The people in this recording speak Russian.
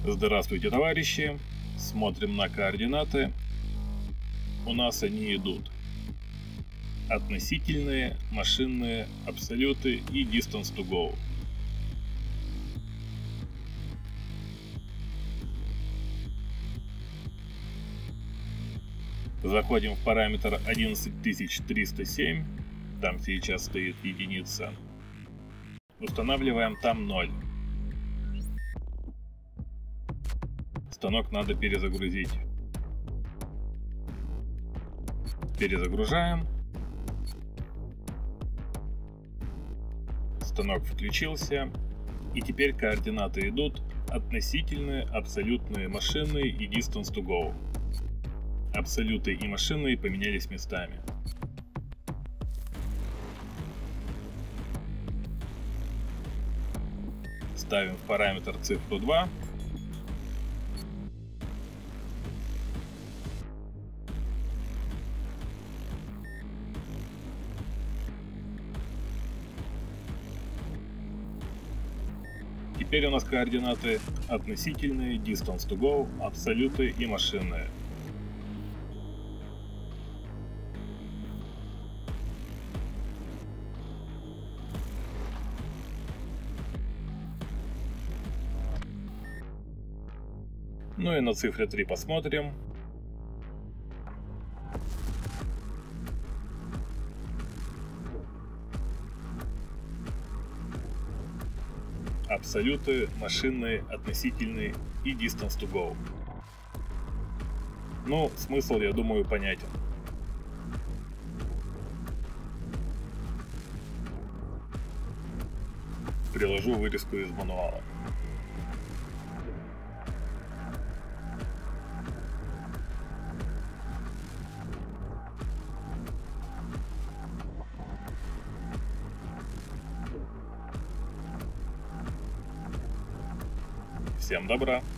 Здравствуйте, товарищи! Смотрим на координаты. У нас они идут. Относительные, машинные, абсолюты и distance to go. Заходим в параметр 11307, там сейчас стоит единица. Устанавливаем там 0. Станок надо перезагрузить. Перезагружаем. Станок включился. И теперь координаты идут относительные, абсолютные, машинные и distance to go. Абсолюты и машинные поменялись местами. Ставим в параметр цифру 2. Теперь у нас координаты относительные, distance to go, абсолюты и машинные. Ну и на цифре 3 посмотрим. Абсолюты, машинные, относительные и distance to go. Ну, смысл, я думаю, понятен. Приложу вырезку из мануала. Всем добра!